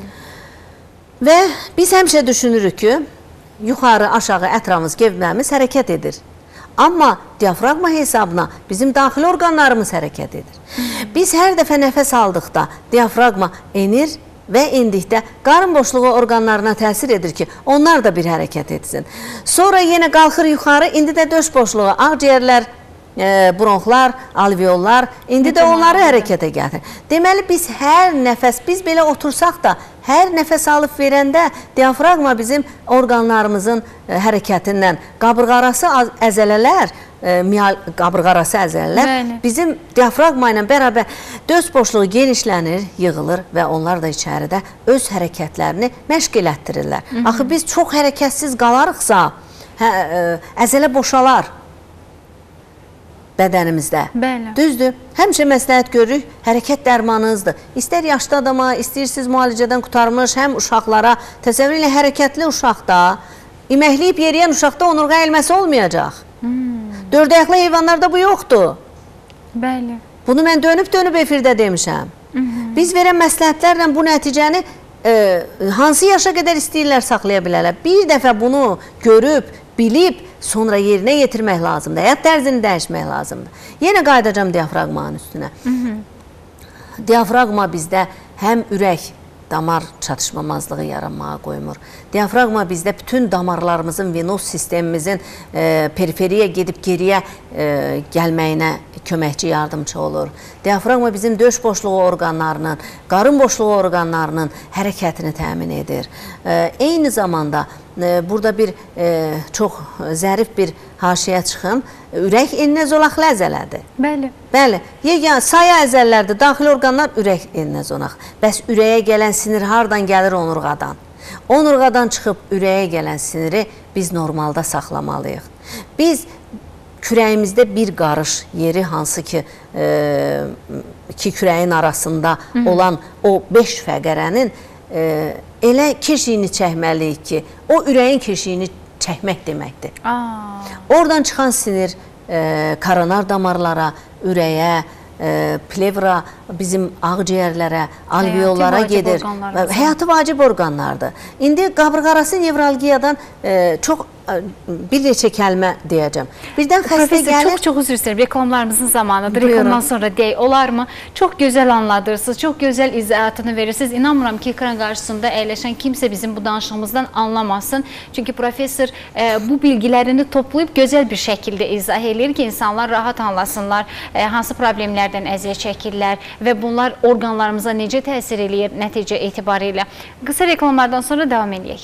Və biz həmişə düşünürük ki, yuxarı, aşağı, ətrafımız, gevməmiz hərəkət edir. Amma diafraqma hesabına bizim daxili orqanlarımız hərəkət edir. Biz hər dəfə nəfəs aldıqda diafraqma enir və endikdə qarın boşluğu orqanlarına təsir edir ki, onlar da bir hərəkət etsin. Sonra yenə qalxır yuxarı, indi də döş boşluğu, ağciyərlər, E, bronxlar, alveollar, indi də onları hərəkətə gətirir. Deməli, biz hər nəfəs, biz belə otursaq da, hər nəfəs alıb verəndə diafraqma bizim orqanlarımızın e, hərəkətindən, qabırğarası əzələlər, e, qabırğarası əzələlər Bəli. bizim diafraqma ilə bərabər döş boşluğu genişlənir, yığılır və onlar da içəridə öz hərəkətlərini məşq elətdirirlər. Hı -hı. Axı biz çox hərəkətsiz qalarıqsa, hə, e, əzələ boşalar bədənimizdə. Bəli. Düzdür. Həmişə məsləhət görürük, hərəkət dərmanınızdır. İstər yaşlı adama, istəyirsiniz müalicədən qutarmış, həm uşaqlara, təsəvvür ilə hərəkətli uşaqda, iməkləyib yeriyən uşaqda onurğa əyilməsi olmayacaq. Hmm. Dörd ayaqlı heyvanlarda bu yoxdur. Bəli. Bunu mən dönüb-dönüb efirdə demişəm. Hı -hı. Biz verən məsləhətlərlə bu nəticəni e, hansı yaşa qədər istəyirlər saxlaya bilərlər. Bir dəfə bunu görüb, bilib, sonra yerinə yetirmək lazımdır. Həyat tərzini dəyişmək lazımdır. Yenə qayıdacam diafraqmanın üstünə. Hı -hı. Diafraqma bizdə həm ürək, damar çatışmamazlığı yaranmağa qoymur. Diafraqma bizdə bütün damarlarımızın, venos sistemimizin e, periferiyə gedib geriyə e, gəlməyinə köməkçi yardımcı olur. Diafraqma bizim döş boşluğu orqanlarının, qarın boşluğu orqanlarının hərəkətini təmin edir. E, eyni zamanda e, burada bir e, çox zərif bir haşiyə çıxım. Ürək eninə zolaqlı əzələdir. Bəli. Bəli, yeganə saya əzəllərdir, daxili orqanlar ürək eninə zonaq. Bəs ürəyə gələn sinir hardan gəlir? Onurğadan. Onurğadan çıxıb ürəyə gələn siniri biz normalda saxlamalıyıq. Biz kürəyimizdə bir qarış yeri, hansı ki e, iki kürəyin arasında Hı -hı. olan o beş fəqərənin e, elə keşiyini çəkməliyik ki, o ürəyin keşiyini çəkmək deməkdir. Aa. Oradan çıxan sinir e, koronar damarlara, ürəyə, e, plevra, bizim ağciyərlərə, alveollara gedir. Həyatı vacib orqanlardır. İndi qabırğarası nevralgiyadan e, çox bir neçə kəlmə deyəcəm. Birdən xəstə gəlir. Çox çox üzr istəyirəm. Reklamlarımızın zamanıdır. Reklamdan sonra deyək, olar mı? Çox gözəl anladırsınız, çox gözəl izahatını verirsiniz. İnanmıram ki, ekran qarşısında əyləşən kimsə bizim bu danışığımızdan anlamasın. Çünki professor e, bu bilgilərini toplayıb gözəl bir şəkildə izah edir ki, insanlar rahat anlasınlar, e, hansı problemlərdən əziyyət çəkirlər və bunlar orqanlarımıza necə təsir eləyir nəticə etibarilə. Qısa reklamlardan sonra davam edək.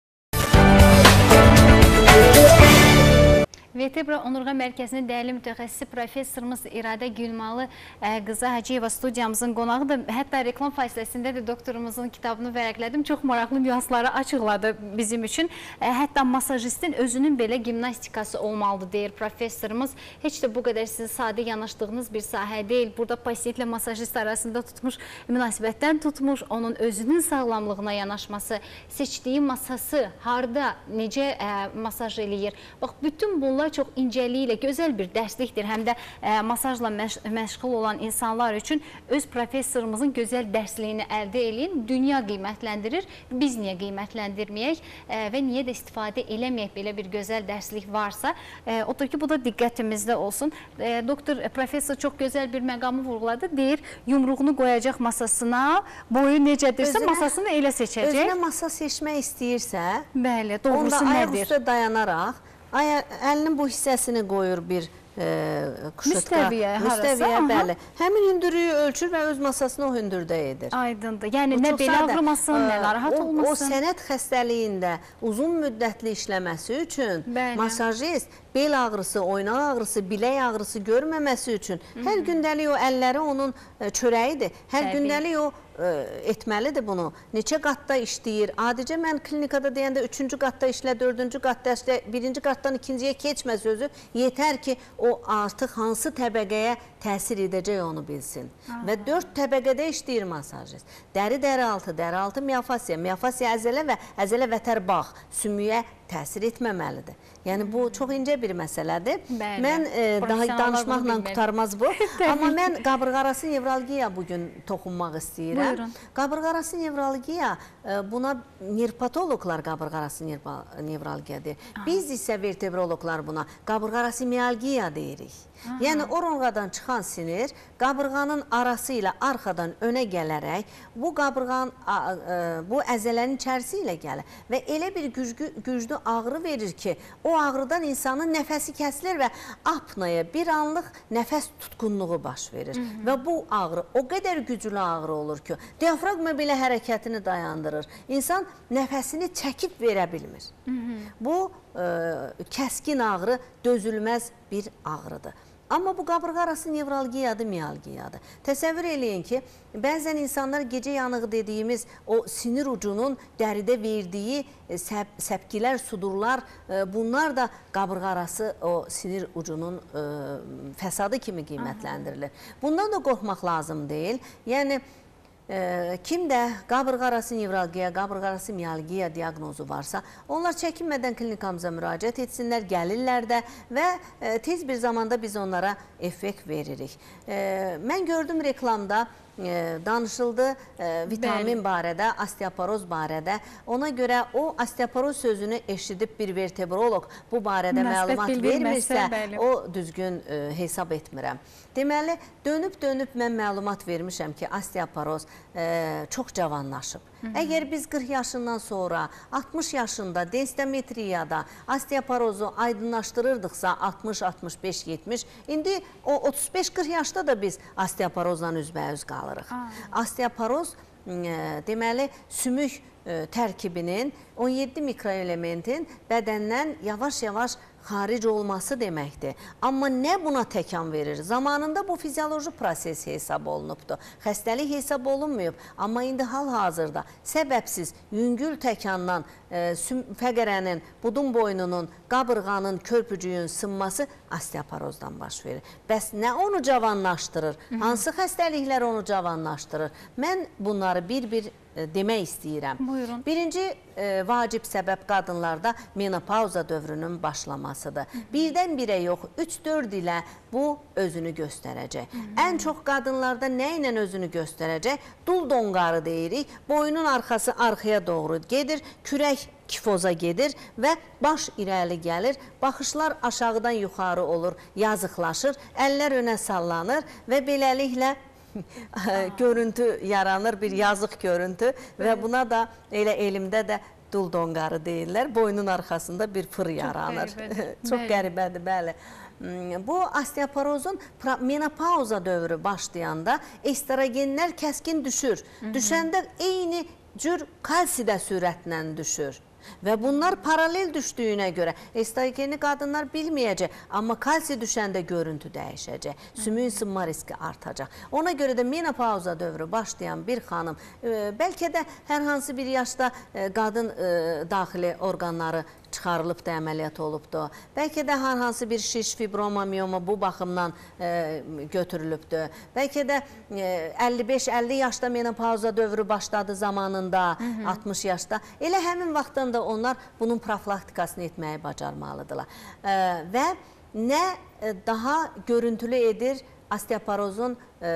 Vertebra Onurğa Mərkəzinin dəyərli mütəxəssisi professorumuz İradə Gülmalı qızı Hacıyeva studiyamızın qonağıdır. Hətta reklam fasiləsində də doktorumuzun kitabını vərəqlədim. Çox maraqlı nüansları açıqladı bizim üçün. Hətta masajistin özünün belə gimnastikası olmalıdır deyir professorumuz. Heç də bu qədər sizin sadə yanaşdığınız bir sahə deyil. Burada pasientlə masajist arasında tutmuş, münasibətdən tutmuş, onun özünün sağlamlığına yanaşması, seçdiyi masası, harda, necə ə, masaj eləyir. Bax, bütün bunlar çox incəliyi ilə gözəl bir dərslikdir. Həm də ə, masajla məş məşğul olan insanlar üçün öz professorumuzun gözəl dərsliyini əldə eləyin. Dünya qiymətləndirir, biz niyə qiymətləndirməyək ə, və niyə də istifadə eləməyək belə bir gözəl dərslik varsa. Ə, odur ki, bu da diqqətimizdə olsun. Ə, doktor, professor çox gözəl bir məqamı vurğuladı. Deyir, yumruğunu qoyacaq masasına, boyu necədirsə özünə, masasını elə seçəcək. Özünə masa seçmək istəyirsə, bəli, doğrusu onda nədir? Ayaq üstə dayanaraq, əlinin bu hissəsini qoyur bir e, kuşatka. Müstəviyə, müstəviyə, bəli. Həmin hündürlüyü ölçür və öz masasını o hündürdə edir. Aydındır. Yəni, nə belə ağrımasın, nə narahat o, olmasın. O sənət xəstəliyində uzun müddətli işləməsi üçün bəli. Masajist bel ağrısı, oynaq ağrısı, bilək ağrısı görməməsi üçün Hı -hı. hər gündəlik o əlləri onun çörəyidir. Hər Təbii. gündəlik o etməlidir bunu. Neçə qatda işləyir. Adicə mən klinikada deyəndə üçüncü qatda işlə, dördüncü qatda işlə, birinci qatdan ikinciyə keçmə sözü yetər ki, o artıq hansı təbəqəyə təsir edəcək onu bilsin. Aha. Və dörd təbəqədə işləyir masajist. Dəri, dəri altı, dəri altı miyofasiya, miyofasiya əzələ və əzələ vətərbağ sümüyə təsir etməməlidir. Yəni, bu çox incə bir məsələdir. Bəli. Mən e, daha danışmaqla qutarmaz bu. Amma mən qabırğarası nevralgiya bugün toxunmaq istəyirəm. Buyurun. Qabırğarası nevralgiya, e, buna nerpatologlar qabırğarası nevralgiya deyir. Aha. Biz isə vertebrologlar buna qabırğarası mialgiya deyirik. Aha. Yəni, orqadan çıxan sinir qabırğanın arası ilə arxadan önə gələrək bu qabırğanın, bu əzələnin içərisi ilə gəlir və elə bir güclü, güclü ağrı verir ki, o ağrıdan insanın nəfəsi kəsilir və apnaya, bir anlıq nəfəs tutqunluğu baş verir. Hı -hı. Və bu ağrı o qədər güclü ağrı olur ki, diafraqma belə hərəkətini dayandırır. İnsan nəfəsini çəkib verə bilmir. Hı -hı. Bu e, kəskin ağrı dözülməz bir ağrıdır. Amma bu qabırğarası nevralgiyadır, mialgiyadır. Təsəvvür eləyin ki, bəzən insanlar gecə yanığı dediyimiz o sinir ucunun dəridə verdiyi səp səpkilər, sudurlar, bunlar da qabırğarası o sinir ucunun e, fəsadı kimi qiymətləndirilir. Bundan da qorxmaq lazım deyil. Yəni, E, kim də qabırğarası nevralgiya, qabırğarası mialgiya diaqnozu varsa, onlar çəkinmədən klinikamıza müraciət etsinlər, gəlirlər də və e, tez bir zamanda biz onlara effekt veririk. E, mən gördüm reklamda, E, danışıldı e, vitamin Bəli. barədə, osteoporoz barədə. Ona görə o osteoporoz sözünü eşidib bir vertebrolog bu barədə Münasibət məlumat vermirsə, bəli. o düzgün e, hesab etmirəm. Deməli, dönüb-dönüb mən məlumat vermişəm ki, osteoporoz e, çox cavanlaşıb. Hı -hı. Əgər biz qırx yaşından sonra, altmış yaşında densitometriyada osteoporozu aydınlaşdırırdıqsa, altmış, altmış beş, yetmiş, indi o otuz beş qırx yaşda da biz osteoporozla üzbəyüz qalırıq. Aa. Osteoporoz e, deməli, sümük e, tərkibinin on yeddi mikroelementin bədəndən yavaş-yavaş xaric olması deməkdir. Amma nə buna təkan verir? Zamanında bu fizioloji proses hesab olunubdur. Xəstəlik hesab olunmayıb. Amma indi hal-hazırda səbəbsiz yüngül təkandan e, fəqərənin, budun boynunun, qabırğanın, körpücüyün sınması osteoporozdan baş verir. Bəs nə onu cavanlaşdırır? Hı -hı. Hansı xəstəliklər onu cavanlaşdırır? Mən bunları bir-bir demək istəyirəm. Buyurun. Birinci e, vacib səbəb qadınlarda menopauza dövrünün başlamasıdır. Birdən-birə yox, üç dörd ilə bu özünü göstərəcək. Hı -hı. Ən çox qadınlarda nə ilə özünü göstərəcək? Dul donqarı deyirik, boynun arxası arxaya doğru gedir, kürək kifoza gedir və baş irəli gəlir, baxışlar aşağıdan yuxarı olur, yazıqlaşır, əllər önə sallanır və beləliklə görüntü yaranır, bir yazıq görüntü və buna da elə elmdə də dul donqarı deyirlər. Boynun arxasında bir fır yaranır. Çox qəribədir, bəli. Bu osteoporozun menopauza dövrü başlayanda estrogenlər kəskin düşür. Düşəndə eyni cür kalsi də sürətlə düşür. Və bunlar paralel düşdüyünə görə estrogeni qadınlar bilməyəcək, amma kalsi düşəndə görüntü dəyişəcək, sümüyün sınma riski artacaq. Ona görə də menopauza dövrü başlayan bir xanım, e, bəlkə də hər hansı bir yaşda e, qadın e, daxili orqanları çıxarılıb da əməliyyat olubdur. Bəlkə də hər hansı bir şiş, fibroma, miyoma bu baxımdan e, götürülübdür. Bəlkə də e, əlli beş əlli yaşda menopauza dövrü başladı zamanında, Hı -hı. altmış yaşda. Elə həmin vaxtdan da onlar bunun profilaktikasını etməyi bacarmalıdırlar. E, və nə daha görüntülü edir osteoporozun e,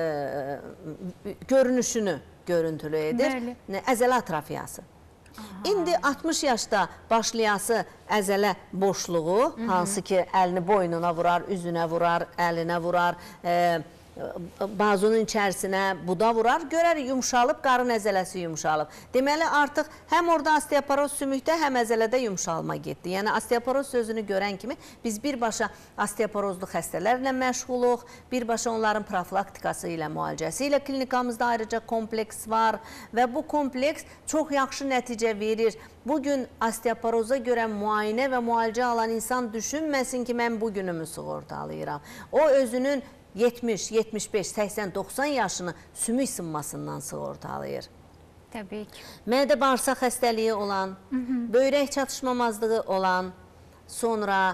görünüşünü görüntülü edir? Bəli. Əzələ atrofiyası. Aha. İndi altmış yaşda başlayası əzələ boşluğu, Hı -hı. hansı ki əlini boynuna vurar, üzünə vurar, əlinə vurar, e, bazunun içərisinə buda vurar, görərik yumşalıb, qarın əzələsi yumşalıb. Deməli artıq həm orada osteoporoz sümükdə, həm əzələdə yumşalma getdi. Yəni osteoporoz sözünü görən kimi biz birbaşa osteoporozlu xəstələrlə məşğuluq, birbaşa onların profilaktikası ilə, müalicəsi ilə klinikamızda ayrıca kompleks var və bu kompleks çox yaxşı nəticə verir. Bugün osteoporoza görə müayinə və müalicə alan insan düşünməsin ki, mən bu günümü sığortalayıram. O özünün yetmiş, yetmiş beş, səksən, doxsan yaşını sümük sınmasından sığortalayır. Təbii ki. Mədə bağırsaq xəstəliyi olan, Hı -hı. böyrək çatışmamazlığı olan, sonra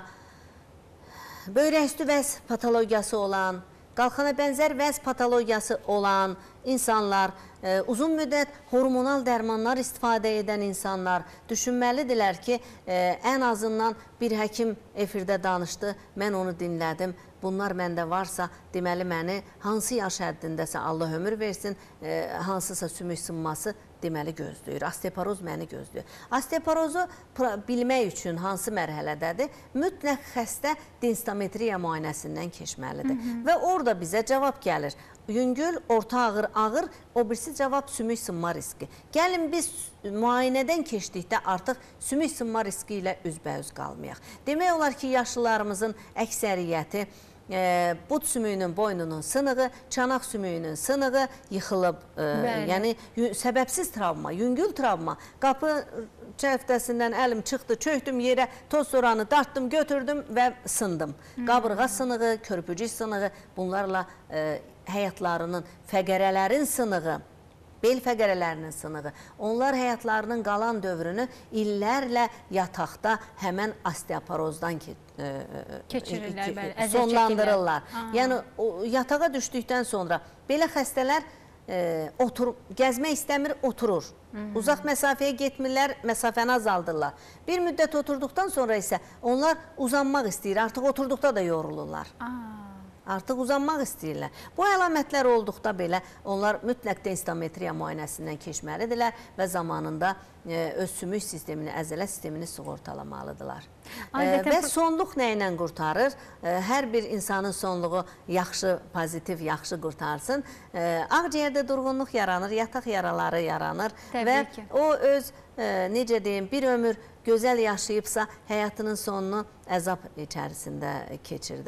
böyrək üstü vəz patologiyası olan, qalxana bənzər vəz patologiyası olan insanlar, e, uzun müddət hormonal dərmanlar istifadə edən insanlar düşünməlidirlər ki, e, ən azından bir həkim efirdə danışdı, mən onu dinlədim. Bunlar məndə varsa, deməli məni hansı yaş həddindəsə Allah ömür versin, e, hansısa sümük sınması deməli gözləyir. Osteoporoz məni gözləyir. Osteoporozu bilmək üçün hansı mərhələdədir? Mütləq xəstə densitometriya müayinəsindən keçməlidir. Hı -hı. Və orada bizə cavab gəlir. Yüngül, orta ağır, ağır, o birisi cavab sümük sınma riski. Gəlin biz müayinədən keçdikdə artıq sümük sınma riski ilə üzbəüz qalmayaq. Demək olar ki, yaşlılarımızın əksəriyyəti e, bud sümüyünün boynunun sınığı, çanaq sümüyünün sınığı yıxılıb. E, yəni səbəbsiz travma, yüngül travma. Qapı çəftəsindən əlim çıxdı, çöktüm yerə, toz soranı dartdım, götürdüm və sındım. Hmm. Qabırğa sınığı, körpücük sınığı, bunlarla e, həyatlarının, fəqərələrin sınığı, bel fəqərələrinin sınığı, onlar həyatlarının qalan dövrünü illərlə yataqda həmən osteoporozdan ke e, keçirirlər, bəli, sonlandırırlar. Yəni o, yatağa düşdükdən sonra belə xəstələr e, otur, gəzmək istəmir, oturur. Hı -hı. Uzaq məsafəyə getmirlər, məsafəni azaldırlar. Bir müddət oturduqdan sonra isə onlar uzanmaq istəyir, artıq oturduqda da yorulurlar. Aa. Artıq uzanmaq istəyirlər. Bu əlamətlər olduqda belə onlar mütləq densitometriya müayinəsindən keçməlidirlər və zamanında e, öz sümük sistemini, əzələ sistemini sığortalamalıdırlar. E, və sonluq nə ilə qurtarır? E, hər bir insanın sonluğu yaxşı, pozitiv, yaxşı qurtarsın. E, Ağciyərdə durğunluq yaranır, yataq yaraları yaranır. Təbii və ki. O öz e, necə deyim, bir ömür gözəl yaşayıbsa həyatının sonunu əzab içərisində keçirdir.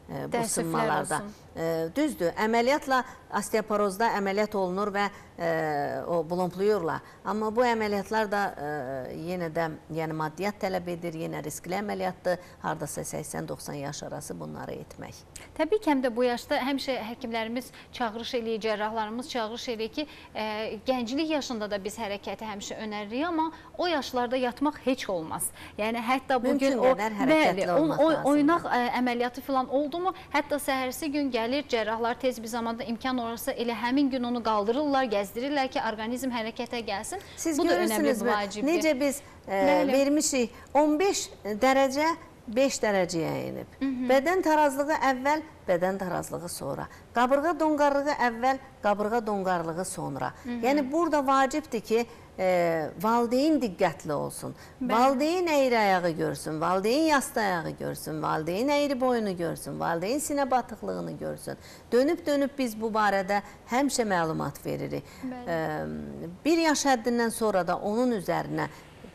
e, bu sınmalarda. E, düzdür, əməliyyatla osteoporozda əməliyyat olunur və e, o blompluyurlar. Amma bu əməliyyatlar da e, yenə də yəni maddiyyat tələb edir, yenə riskli əməliyyatdır. Hardasa səksən doxsan yaş arası bunları etmək. Təbii ki, həm də bu yaşda həmişə həkimlərimiz çağırış eləyir, cərrahlarımız çağırış eləyir ki, e, gənclik yaşında da biz hərəkəti həmişə önəririk, amma o yaşlarda yatmaq heç olmaz. Yəni hətta bugün o, bəli, o, o, oynaq ə, əməliyyatı falan oldu mu, hətta səhərsi gün gəlir, cərrahlar tez bir zamanda imkan olursa elə həmin gün onu qaldırırlar, gəzdirirlər ki, orqanizm hərəkətə gəlsin. Siz bu da önəmli bir vacibdir. Necə biz e, vermişik on beş dərəcə beş dərəcəyə enib. Hı -hı. Bədən tarazlığı əvvəl, bədən tarazlığı sonra. Qabırğa donqarlığı əvvəl, qabırğa donqarlığı sonra. Hı -hı. Yəni burada vacibdir ki, e, valideyn diqqətli olsun. Bəli. Valideyn əyri ayağı görsün, valideyn yastı ayağı görsün, valideyn əyri boynu görsün, valideyn sinə batıqlığını görsün. Dönüb-dönüb biz bu barədə həmişə məlumat veririk. E, bir yaş həddindən sonra da onun üzərinə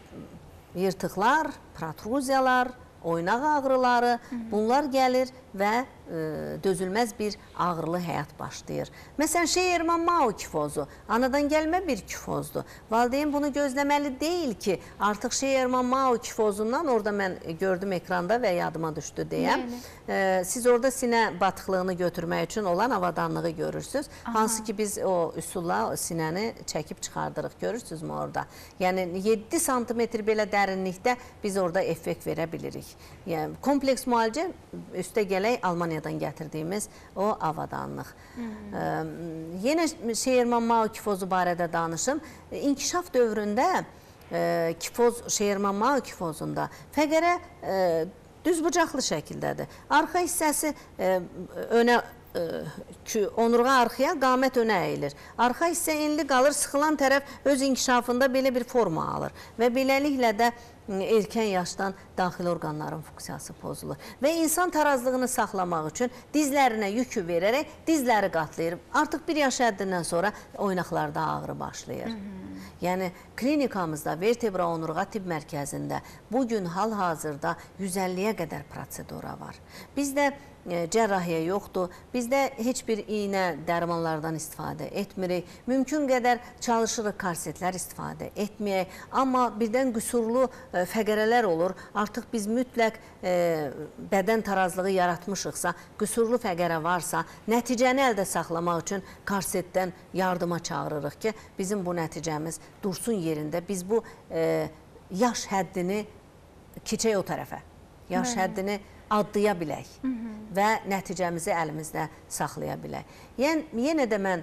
yırtıqlar, protruziyalar, oynaq ağrıları, bunlar gəlir və e, dözülməz bir ağrılı həyat başlayır. Məsələn, Şeyerman-Mao kifozu, anadan gəlmə bir kifozdur. Valideyn bunu gözləməli deyil ki, artıq Şeyerman-Mao kifozundan, orada mən gördüm ekranda və yadıma düşdü deyəm. E, siz orada sinə batıqlığını götürmək üçün olan avadanlığı görürsünüz. Aha. Hansı ki biz o üsulla sinəni çəkib çıxardırıq, görürsünüzmü orada? Yəni yeddi santimetr belə dərinlikdə biz orada effekt verə bilirik. Yəni, kompleks müalicə üstə gələk Almaniyadan gətirdiyimiz o avadanlıq. E, yenə Şeyerman-Mao kifozu barədə danışım. İnkişaf dövründə e, kifoz, Şeyerman-Mao kifozunda fəqərə e, düz bucaqlı şəkildədir. Arxa hissəsi e, önə ki, onurğa arxaya, qamət önə əyilir. Arxa hissə enli qalır, sıxılan tərəf öz inkişafında belə bir forma alır və beləliklə də erkən yaşdan daxili orqanların funksiyası pozulur. Və insan tarazlığını saxlamaq üçün dizlərinə yükü verərək dizləri qatlayır. Artıq bir yaş həddindən sonra oynaqlarda ağrı başlayır. Hı -hı. Yəni, klinikamızda vertebra onurğa tibb mərkəzində bugün hal-hazırda yüz əlliyə qədər prosedura var. Bizdə cərrahiyyə yoxdur. Bizdə heç bir iynə dərmanlardan istifadə etmirik. Mümkün qədər çalışırıq korsetlər istifadə etməyək. Amma birdən qüsurlu e, fəqərələr olur. Artıq biz mütləq e, bədən tarazlığı yaratmışıqsa, qüsurlu fəqərə varsa, nəticəni əldə saxlamaq üçün korsetdən yardıma çağırırıq ki, bizim bu nəticəmiz dursun yerində. Biz bu e, yaş həddini keçək o tərəfə. Yaş Bəli. həddini adlaya bilək Hı -hı. və nəticəmizi əlimizdə saxlaya bilək. Yəni, yenə də mən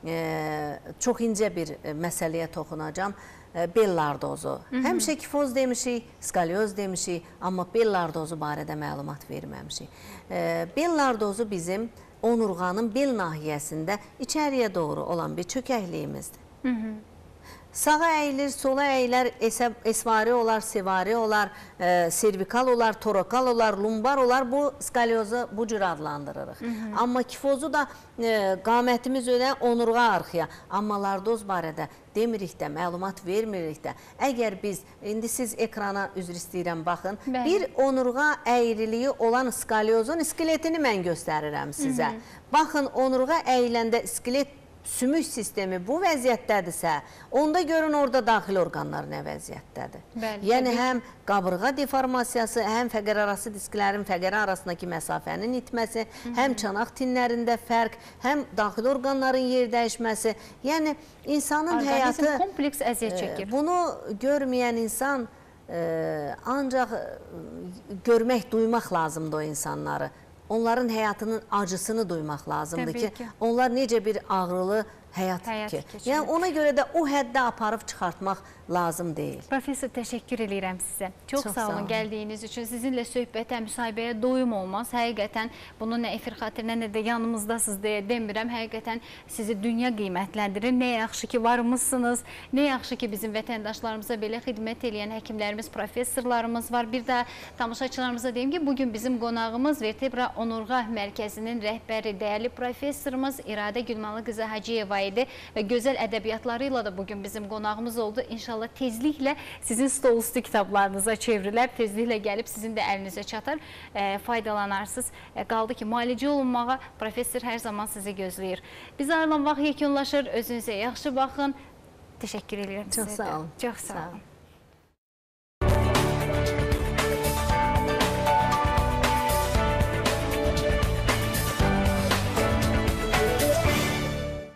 e, çox incə bir e, məsələyə toxunacağım. E, bel lardozu. Hı -hı. Həmişə kifoz demişik, skalyoz demişik, amma bel lardozu barədə məlumat verməmişik. E, bel lardozu bizim onurğanın bel nahiyəsində içəriyə doğru olan bir çökəkliyimizdir. Hı -hı. Sağa əyilir, sola əyilər, esvari olar, sevari olar, e, servikal olar, torokal olar, lumbar olar. Bu skalyozu bu cür adlandırırıq. Hı -hı. Amma kifozu da e, qamətimiz önə, onurğa arxaya. Amma lardoz barədə demirik də, məlumat vermirik də. Əgər biz, indi siz ekrana üzr istəyirəm, baxın, Bəli. bir onurğa əyriliyi olan skalyozun iskeletini mən göstərirəm sizə. Hı -hı. Baxın, onurğa əyiləndə iskelet sümük sistemi bu vəziyyətdədirsə, onda görün orada daxili orqanlar nə vəziyyətdədir. Bəli, yəni təbii. Həm qabırğa deformasiyası, həm fəqər arası disklərin fəqərə arasındakı məsafənin itməsi, Hı -hı. həm çanaq tinlərində fərq, həm daxili orqanların yer dəyişməsi. Yəni insanın Orqanizm həyatı kompleks əziyyət çəkir. Bunu görməyən insan e, ancaq görmək, duymaq lazımdır o insanları. Onların həyatının acısını duymaq lazımdır ki, ki, onlar necə bir ağrılı həyat, həyat ki. Yəni ona görə də o həddə aparıb çıxartmaq lazım deyil. Professor, təşəkkür edirəm sizə. Çox, Çox sağ olun, olun gəldiyiniz üçün. Sizinlə söhbətə, müsahibəyə doyum olmaz. Həqiqətən bunu nə efir xatirinə, nə də yanımızdasınız deyə demirəm. Həqiqətən sizi dünya qiymətləndirir. Nə yaxşı ki varmışsınız, nə yaxşı ki bizim vətəndaşlarımıza belə xidmət edən həkimlərimiz, professorlarımız var. Bir də tamaşaçılarımıza deyim ki, bugün bizim qonağımız Vertebra Onurğa Mərkəzinin rəhbəri, dəyərli professorumuz İradə Gülmalı qızı Hacıyeva idi və gözəl ədəbiyyatlarıyla da bugün bizim qonağımız oldu. İnşallah tezliklə sizin stol üstü kitablarınıza çevrilər, tezliklə gəlib sizin də əlinizə çatar, e, faydalanarsınız. E, qaldı ki, müalicə olunmağa professor hər zaman sizi gözləyir. Biz ayrılan vaxt yekunlaşır, özünüzə yaxşı baxın. Təşəkkür edirəm sizə. Çox sağ olun. Çox sağ olun.